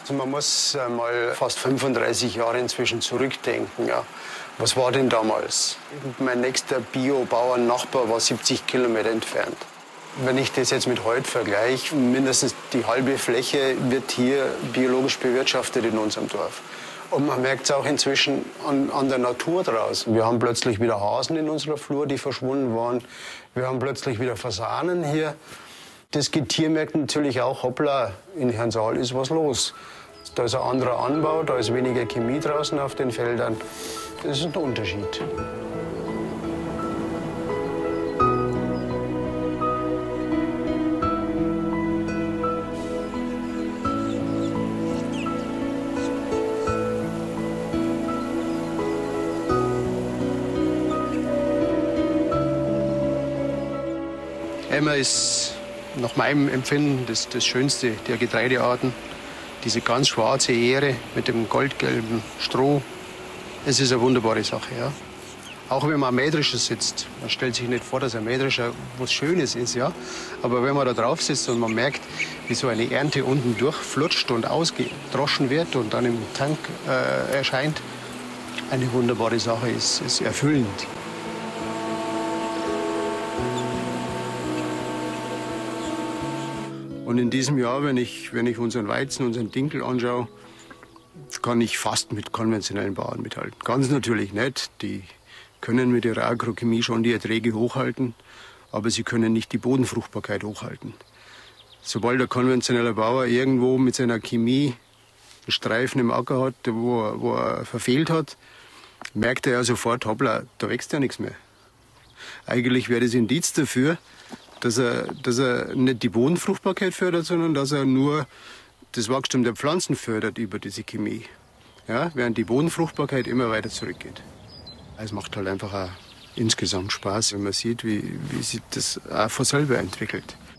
Also man muss mal fast 35 Jahre inzwischen zurückdenken. Ja. Was war denn damals? Mein nächster Bio-Bauern-Nachbar war 70 Kilometer entfernt. Wenn ich das jetzt mit heute vergleiche, mindestens die halbe Fläche wird hier biologisch bewirtschaftet in unserem Dorf. Und man merkt es auch inzwischen an der Natur draußen. Wir haben plötzlich wieder Hasen in unserer Flur, die verschwunden waren. Wir haben plötzlich wieder Fasanen hier. Das Getier merkt natürlich auch, hoppla, in Herrnsaal ist was los. Da ist ein anderer Anbau, da ist weniger Chemie draußen auf den Feldern. Das ist ein Unterschied. Emmer ist nach meinem Empfinden das Schönste der Getreidearten. Diese ganz schwarze Ähre mit dem goldgelben Stroh. Es ist eine wunderbare Sache, ja. Auch wenn man am Mähdrescher sitzt. Man stellt sich nicht vor, dass ein Mähdrescher was Schönes ist, ja. Aber wenn man da drauf sitzt und man merkt, wie so eine Ernte unten durchflutscht und ausgedroschen wird und dann im Tank erscheint, eine wunderbare Sache, ist erfüllend. Und in diesem Jahr, wenn ich unseren Weizen, unseren Dinkel anschaue, kann ich fast mit konventionellen Bauern mithalten. Ganz natürlich nicht. Die können mit ihrer Agrochemie schon die Erträge hochhalten, aber sie können nicht die Bodenfruchtbarkeit hochhalten. Sobald ein konventioneller Bauer irgendwo mit seiner Chemie einen Streifen im Acker hat, wo er verfehlt hat, merkt er ja sofort, hoppla, da wächst ja nichts mehr. Eigentlich wäre das Indiz dafür, dass er nicht die Bodenfruchtbarkeit fördert, sondern dass er nur das Wachstum der Pflanzen fördert über diese Chemie. Ja, während die Bodenfruchtbarkeit immer weiter zurückgeht. Es macht halt einfach auch insgesamt Spaß, wenn man sieht, wie sich das auch von selber entwickelt.